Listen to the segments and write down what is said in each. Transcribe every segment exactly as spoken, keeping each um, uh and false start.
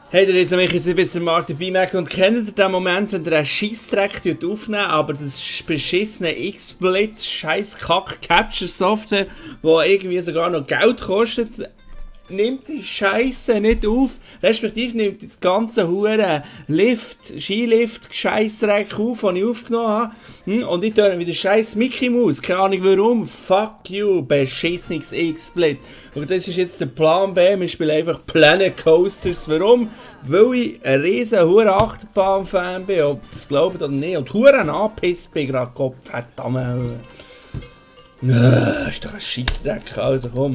Hey, der ist mich jetzt bis zum Markt dabei merken und kennt ihr den Moment, wenn der einen Scheissdreck aufnehmen, aber das beschissene X-Split, scheiß Kack-Capture-Software, die irgendwie sogar noch Geld kostet, nimmt die Scheiße nicht auf, respektive nimmt das ganze hure Lift, Skilift, Scheissdreck auf, den ich aufgenommen habe. Hm? Und ich tue wieder scheiß Mickey Mouse, keine Ahnung warum. Fuck you, beschissenes X-Split. Und das ist jetzt der Plan B, wir spielen einfach Planet Coasters. Warum? Weil ich ein riesen hure Achterbahn-Fan bin, ob das glaubt oder nicht. Und hure angepisst bin gerade, Gott verdammt. Das ist doch ein Scheissdreck, also komm.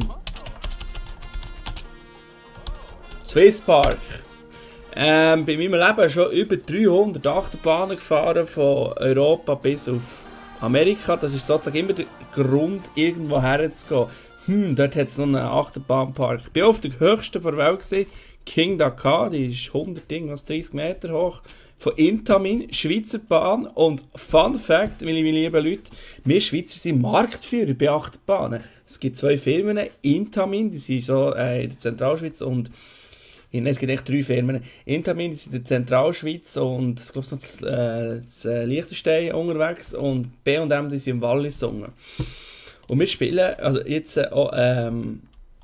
Swiss Park. Ähm, bei meinem Leben schon über dreihundert Achterbahnen gefahren, von Europa bis auf Amerika. Das ist sozusagen immer der Grund, irgendwo herzugehen. Hm, dort hat es noch einen Achterbahnpark. Ich war auf der höchsten der Welt, gewesen, King Dakar, die ist hundert, dreißig Meter hoch. Von Intamin, Schweizer Bahn. Und Fun Fact, meine lieben Leute, wir Schweizer sind Marktführer bei Achterbahnen. Es gibt zwei Firmen, Intamin, die sind so äh, in der Zentralschweiz, und es gibt echt drei Firmen. Intamin ist in der Zentralschweiz und ich glaube, es äh, das, äh, Liechtenstein unterwegs, und B und M, die sind im Wallis unten. Und wir spielen, also jetzt äh, auch, ähm,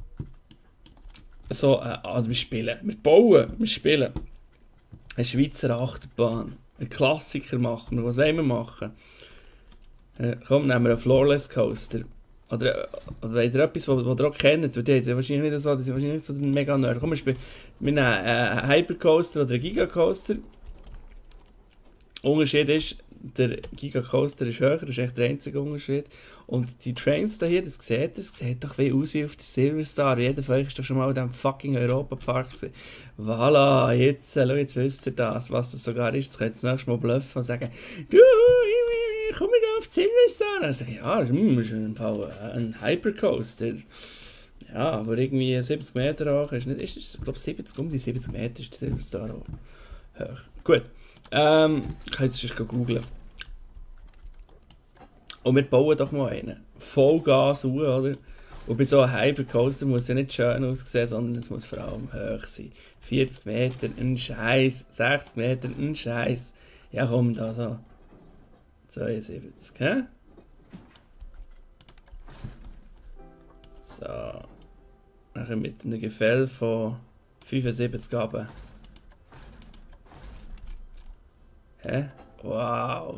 so, äh, also wir spielen, wir bauen, wir spielen eine Schweizer Achterbahn. Einen Klassiker machen wir. Was wollen wir machen? Äh, komm, nehmen wir einen Floorless Coaster. Oder, oder wollt ihr etwas, was ihr auch kennt? Weil die sind wahrscheinlich nicht so, die sind wahrscheinlich nicht so mega nerd. Komm, wir, spielen, wir nehmen einen Hypercoaster oder einen Gigacoaster. Der Unterschied ist, der Gigacoaster ist höher, das ist echt der einzige Unterschied. Und die Trains hier, das seht ihr, das sieht doch wie aus wie auf der Silverstar. Jeder von euch ist doch schon mal in diesem fucking Europa-Park gewesen. Voilà, jetzt, äh, jetzt wisst ihr das, was das sogar ist. Jetzt könnt ihr das nächste Mal bluffen und sagen, du, komm ich auf die Silverstar. Dann sage ich, ja, das ist im Fall ein Hypercoaster. Ja, aber irgendwie siebzig Meter hoch ist nicht, ist, ist, ich glaube siebzig, um die siebzig Meter ist der Silverstar hoch. Gut, ähm, ich kann jetzt schon googeln. Und wir bauen doch mal einen. Vollgas hoch, oder? Und bei so einem Hypercoaster muss es ja nicht schön aussehen, sondern es muss vor allem hoch sein. vierzig Meter, ein Scheiß. sechzig Meter, ein Scheiß. Ja komm, da so. zweiundsiebzig, hä? So. Nachher mit einem Gefäll von fünfundsiebzig runter. Hä? Wow.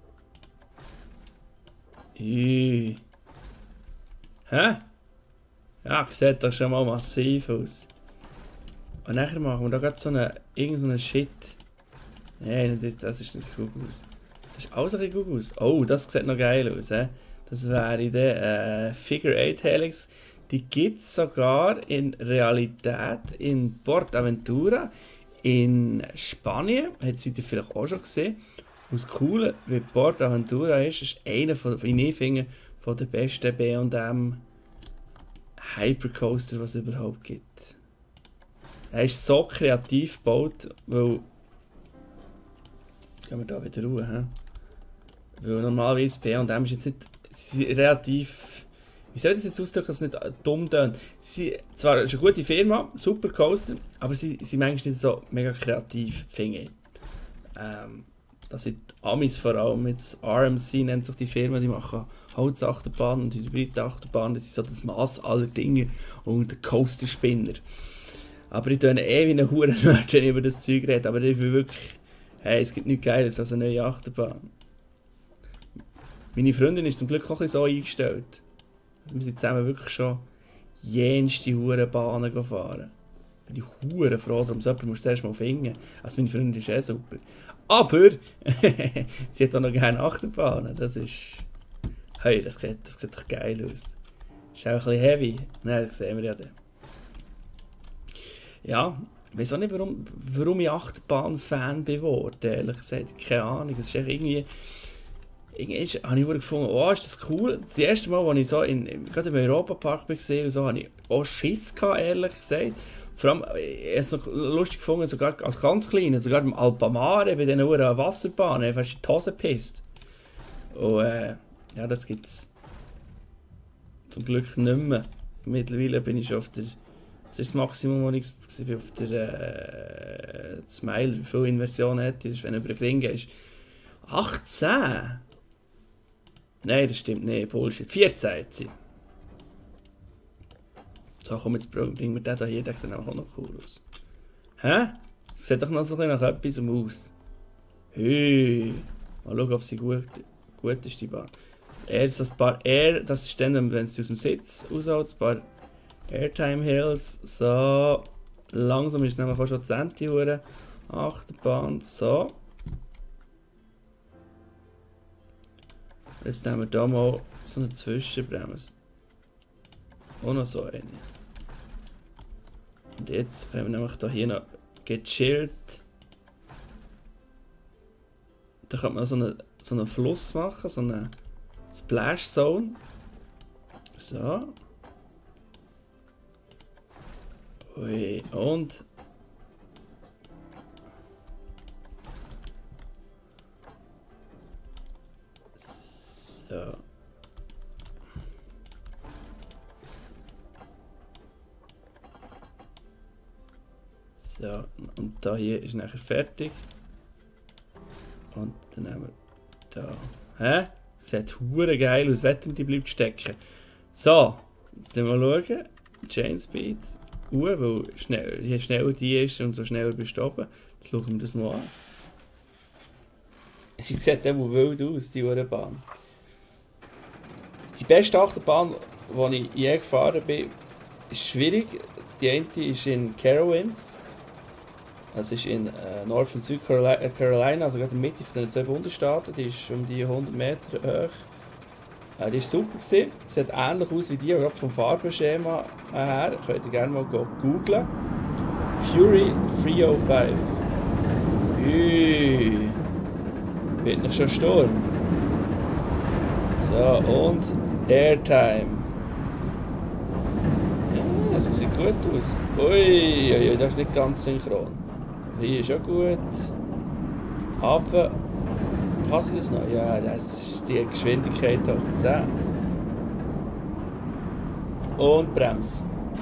Ui. Hä? Ja, sieht das schon mal massiv aus. Und nachher machen wir da gerade so eine, irgendeinen Shit. Nein, das, das ist nicht gut aus. Das ist alles ein bisschen gut aus. Oh, das sieht noch geil aus. He? Das wäre der äh, Figure eight Helix. Die gibt es sogar in Realität in Portaventura in Spanien. Hat sie vielleicht auch schon gesehen. Und das Coole, wie Portaventura ist, ist einer von, wie ich finde, von den besten B und M Hypercoaster, was es überhaupt gibt. Er ist so kreativ gebaut, weil. Gehen wir da wieder raus, he? Weil normalerweise B und M ist jetzt nicht. Sie sind relativ. Wie soll ich das jetzt ausdrücken, dass es nicht dumm tönt? Sie sind zwar eine gute Firma, super Coaster, aber sie sind manchmal nicht so mega kreativ, finde ich. Ähm, das sind die Amis vor allem, jetzt R M C nennt sich die Firma, die machen Holzachterbahnen und Hybridachterbahnen, das ist so das Maß aller Dinge und der Coaster-Spinner. Aber ich töne eh wie eine Huren-Nerd, wenn ich über das Zeug rede, aber ich will wirklich, hey, es gibt nichts Geiles als eine neue Achterbahn. Meine Freundin ist zum Glück auch so eingestellt. Also wir sind zusammen wirklich schon jenste Hurenbahnen fahren. Bin ich hure froh, darum so jemand muss zuerst mal finden. Also meine Freundin ist eh super. Aber sie hat auch noch gerne Achterbahnen. Das ist. Hey, das sieht, das sieht doch geil aus. Ist auch ein bisschen heavy. Nein, das sehen wir ja dann. Ja, ich weiß auch nicht, warum, warum ich Achterbahn-Fan geworden bin, ehrlich gesagt. Keine Ahnung. Es ist irgendwie. Irgendwie habe ich gefunden, oh, ist das cool. Das erste Mal, als ich so in, gerade im Europapark war, und so, habe ich auch Schiss gehabt, ehrlich gesagt. Vor allem, ich habe es noch lustig gefunden, sogar als ganz Kleiner, sogar im Alpamare, bei diesen Wasserbahnen, fast in die Hose gepisst. Und äh, ja, das gibt es zum Glück nicht mehr. Mittlerweile bin ich schon auf der Das ist das Maximum, das ich gesehen auf der äh, Smile, wie viele Inversionen hat, das ist, wenn du über den Ring gehst. achtzehn? Nein, das stimmt nicht, Bullshit. vierzehn hat sie. So, komm, jetzt bringen wir den hier, der sieht auch noch cool aus. Hä? Das sieht doch noch so ein bisschen nach etwas aus. Hey. Mal schauen, ob sie gut, gut ist, die Bahn. Das Air ist das paar Air, das ist dann, wenn es aus dem Sitz ausschaut, ein paar Airtime Hills. So. Langsam ist es nämlich auch schon zehn Uhr. Achterbahn, so. Jetzt haben wir hier mal so eine Zwischenbremse. Und noch so eine. Und jetzt können wir nämlich da hier noch gechillt. Da kann man so einen, so einen Fluss machen, so eine Splash Zone. So. Ui, und. So. So, und da hier ist nachher fertig. Und dann haben wir da. Hä? Sieht hure geil aus, wetten die bleibt stecken. So, jetzt mal schauen. Chain Speed. Uh, weil schnell, je schneller die ist, umso schneller bist du oben. Jetzt schauen wir das mal an. Sie sieht immer wild aus, die Uhrenbahn. Die beste Achterbahn, die ich je gefahren bin, ist schwierig. Die eine ist in Carowinds. Das ist in äh, North- und Südcarolina, also gerade in der Mitte von den zwei Bundesstaaten. Die ist um die hundert Meter hoch. Äh, die war super gewesen. Sieht ähnlich aus wie die, aber vom Farbenschema her. Könnt ihr gerne mal googlen. Fury dreihundertfünf. Ui. Wird noch schon Sturm. So, und Airtime. Ja, das sieht gut aus. Ui, ui, das ist nicht ganz synchron. Hier ist auch gut. Hafen. Kann sie das noch? Ja, das ist die Geschwindigkeit hoch zehn. Und Bremse.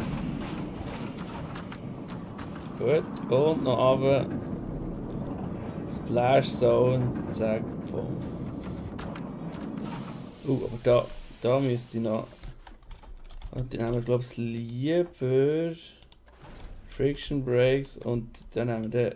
Gut. Und noch runter. Splash Zone. Zack. Boom. Uh, aber da, da müsste ich noch. Und dann haben wir, glaube ich, lieber Friction Brakes und dann haben wir den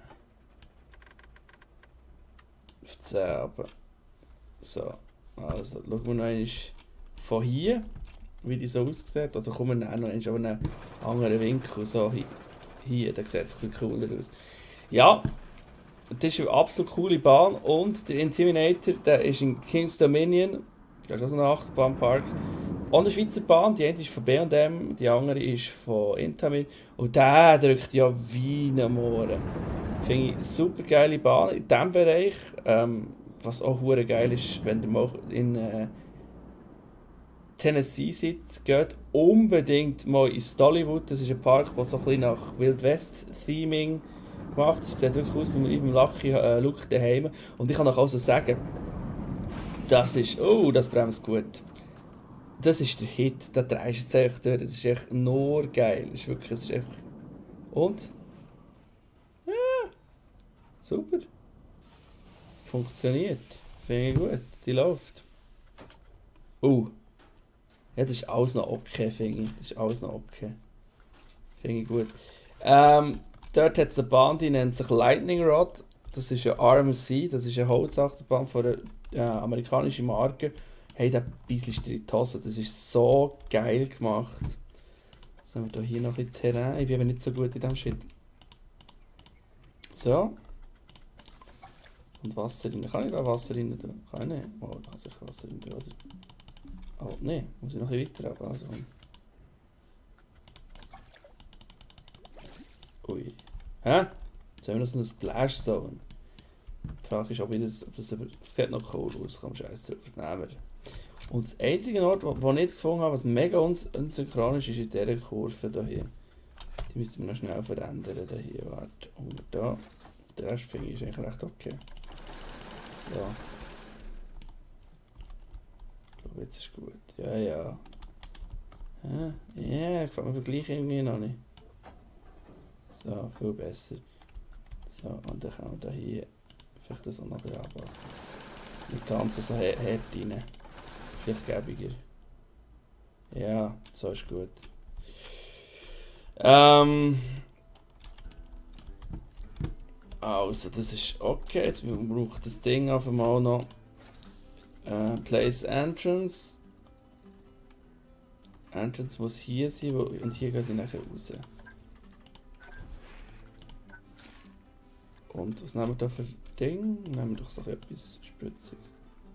auf zehn runter. So, also schauen wir noch einmal von hier, wie die so aussieht. Oder kommen wir noch einmal auf einen anderen Winkel. So, hier, der sieht es ein bisschen cooler aus. Ja, das ist eine absolut coole Bahn und der Intimidator, der ist in King's Dominion. Das ist auch so ein Achterbahnpark. Auch eine Schweizer Bahn, die eine ist von B und M, die andere ist von Intamin. Und der drückt ja wie ein Mohren. Finde ich eine super geile Bahn in diesem Bereich. Ähm, was auch hure geil ist, wenn ihr mal in äh, Tennessee seid, geht unbedingt mal ins Dollywood. Das ist ein Park, der so ein bisschen nach Wild West Theming gemacht ist. Das sieht wirklich aus wie mit Lucky äh, Look daheim. Und ich kann euch also sagen, das ist, oh, das bremst gut. Das ist der Hit, da drehst du jetzt durch, das ist echt nur geil. Das ist wirklich, das ist einfach... Und? Ja, super. Funktioniert. Finde ich gut, die läuft. Oh. Ja, das ist alles noch okay, finde ich. Das ist alles noch okay. Finde ich gut. Ähm, dort hat es eine Bahn, die nennt sich Lightning Rod. Das ist eine R M C, das ist eine Holzachterbahn von einer äh, amerikanischen Marke. Hey, der bisschen in die Hose, das ist so geil gemacht. Jetzt haben wir hier noch ein bisschen Terrain. Ich bin aber nicht so gut in diesem Shit. So. Und Wasser rein. Kann ich da Wasser rein tun? Kann ich nicht? Oh, da kann sicher Wasser rein tun, oder? Oh, nein. Muss ich noch ein bisschen weiter haben. Also. Ui. Hä? Jetzt haben wir noch so eine Splash Zone. Die Frage ist, ob, ich das, ob das, das sieht noch cool aus, kann man scheiß drauf nehmen. Und das einzige Ort, wo, wo ich jetzt gefunden habe, was mega uns unsynchron ist, ist in dieser Kurve hier. Die müssen wir noch schnell verändern. Hier, warte, und da. Der Rest finde ich ist eigentlich recht okay. So. Ich glaube, jetzt ist gut. Ja, ja. Ja, ja, gefällt mir gleich irgendwie noch nicht. So, viel besser. So, und dann kann man da hier vielleicht das auch noch ein bisschen anpassen. Nicht ganz so hart rein. Vielleicht gäbiger. Ja, so ist gut. Ähm. Also, das ist okay. Jetzt braucht das Ding auf einmal noch. Äh, Place Entrance. Entrance muss hier sein und hier gehen sie nachher raus. Und was nehmen wir da für Ding? Nehmen wir doch so etwas Spritziges.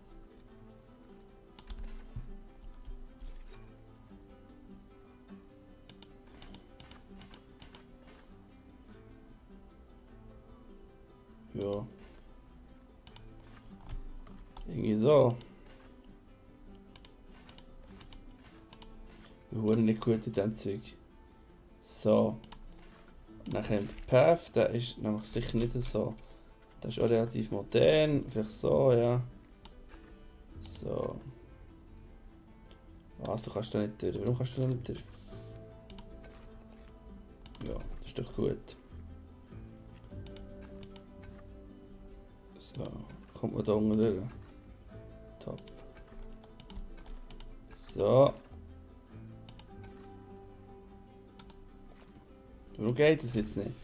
Ja. Irgendwie so. Wir wurden nicht gut in diesem Zeug. So. Nachher der Path, der ist nämlich sicher nicht so. Der ist auch relativ modern. Vielleicht so, ja. So. Was, du kannst da nicht durch. Warum kannst du da nicht durch? Ja, das ist doch gut. So, kommt man da unten durch. Top. So. Warum geht das jetzt nicht?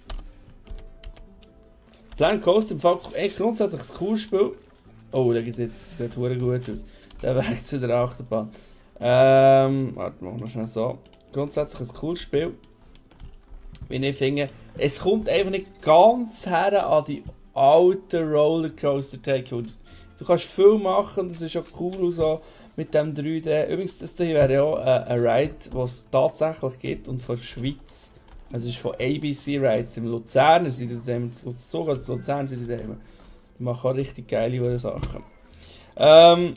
Planet Coaster im Fall echt grundsätzlich ein cooles Spiel. Oh, da sieht es sieht gut aus. Der Weg zu der Achterbahn. Ähm, warte, machen wir schnell so. Grundsätzlich ein cooles Spiel. Wie ich finde, es kommt einfach nicht ganz her an die alten Rollercoaster Tycoons. Du kannst viel machen, das ist auch cool so mit dem drei D. Übrigens, das hier wäre ja auch ein Ride, was es tatsächlich gibt und von der Schweiz. Also es ist von A B C Rides im Luzerner, sind die in Luzern, also Luzern sind die da immer. Die machen auch richtig geile Sachen. Ähm,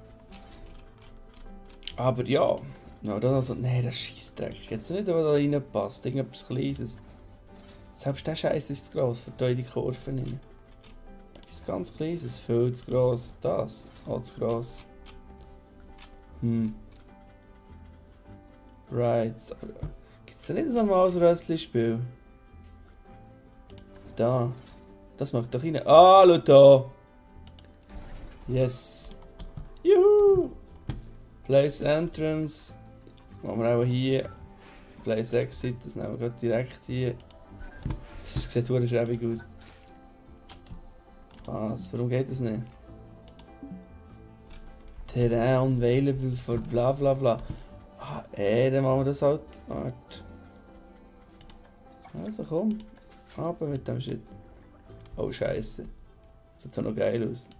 aber ja, no, dann also, nein, das Scheissdreck. Jetzt nicht, was da reinpasst, irgendetwas Kleines. Selbst der Scheiß ist zu gross für die Kurven rein. Etwas ganz Kleines, viel zu gross. Das, auch zu gross. Hm. Right. Gibt es da nicht so ein Maus-Röstli-Spiel? Da. Das macht doch rein. Ah, schau da. Yes. Juhu. Place Entrance. Machen wir auch hier. Place Exit. Das nehmen wir gerade direkt hier. Das sieht verdammt schäbig aus. Was? Warum geht das nicht? Terrain unavailable for bla bla bla. Ah, ey, dann machen wir das halt. Warte. Also komm. Aber mit dem Shit. Oh Scheiße. Das sieht so noch geil aus.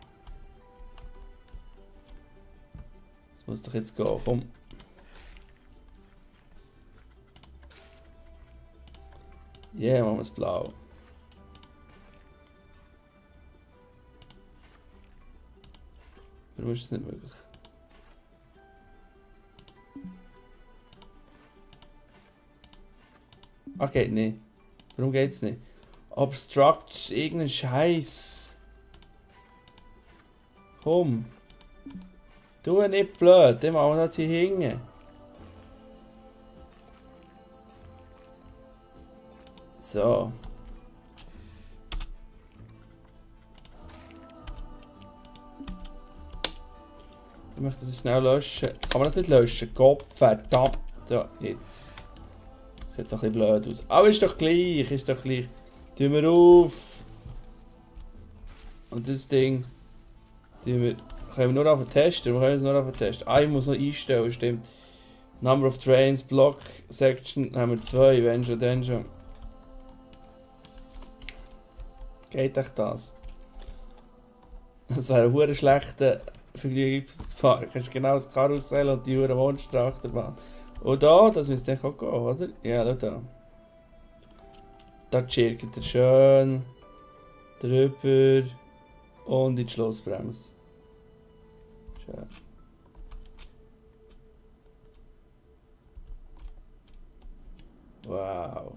Das muss doch jetzt gehen, komm. Ja, yeah, machen wir es blau. Warum ist das nicht möglich? Ah, geht nicht. Warum geht's nicht? Obstruct irgendein Scheiß. Komm. Tu nicht blöd, den machen wir das hier hinten. So. Ich möchte das schnell löschen. Kann man das nicht löschen? Gott verdammt. Ja, jetzt. Sieht doch ein bisschen blöd aus. Aber ist doch gleich, ist doch gleich. Tun wir auf. Und das Ding. Tun wir, können wir nur auf testen. Wir können es nur auf testen. Ah, ich muss noch einstellen, stimmt. Number of Trains, Block, Section haben wir zwei, wenn schon, dann schon. Geht echt das? Das wäre ein hure schlechter Vergnügungspark. Du hast genau das Karussell und die hure Monsterachterbahn. Und da, das müsste auch gehen, oder? Ja, schau da. Da chirkt er schön drüber und in die Schlossbremse. Schön. Wow.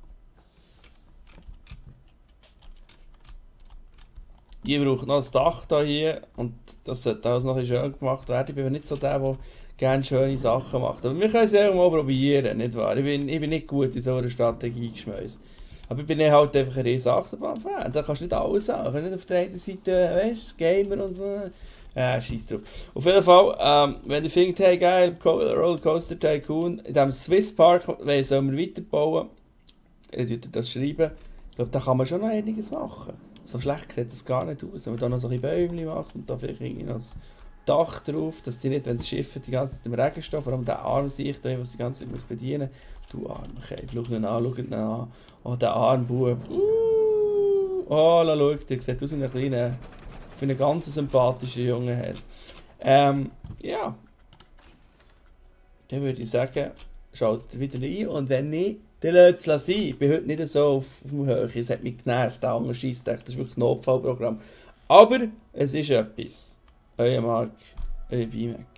Ich brauche noch ein Dach da hier und das sollte alles noch ein bisschen schön gemacht werden. Ich bin nicht so der, der gerne schöne Sachen macht. Aber wir können es ja mal probieren, nicht wahr? Ich bin, ich bin nicht gut in so einer Strategie geschmeißt. Aber ich bin dann halt einfach ein riesen Achterbahn-Fan. Da kannst du nicht alles sagen. Du kannst nicht auf der einen Seite, weißt du, Gamer und so. Ja, scheiß drauf. Auf jeden Fall, ähm, wenn ihr findet, hey geil, Rollercoaster Tycoon, in diesem Swiss Park sollen wir weiterbauen, dann tut ihr das schreiben. Ich glaube, da kann man schon noch einiges machen. So schlecht sieht das gar nicht aus. Wenn man da noch so ein bisschen Bäumchen macht und da vielleicht irgendwie noch das Dach drauf, dass die nicht, wenn das Schiff die ganze Zeit im Regen steht, vor allem der Arm sehe ich da, was die ganze Zeit muss bedienen muss. Du Arm, okay, schau ihn an, schau ihn an. Oh, der Armbub. Uh, oh, da schau, der sieht aus wie ein kleiner, für einen ganz sympathischen jungen Herr. Ähm, ja. Dann würde ich sagen, schaut wieder rein und wenn nicht, dann lasst es sein. Ich bin heute nicht so auf, auf dem Höhe. Es hat mich genervt, der andere Scheissdreck. Das ist wirklich ein Notfallprogramm. Aber es ist etwas. Euer Marc, euer B-Mac.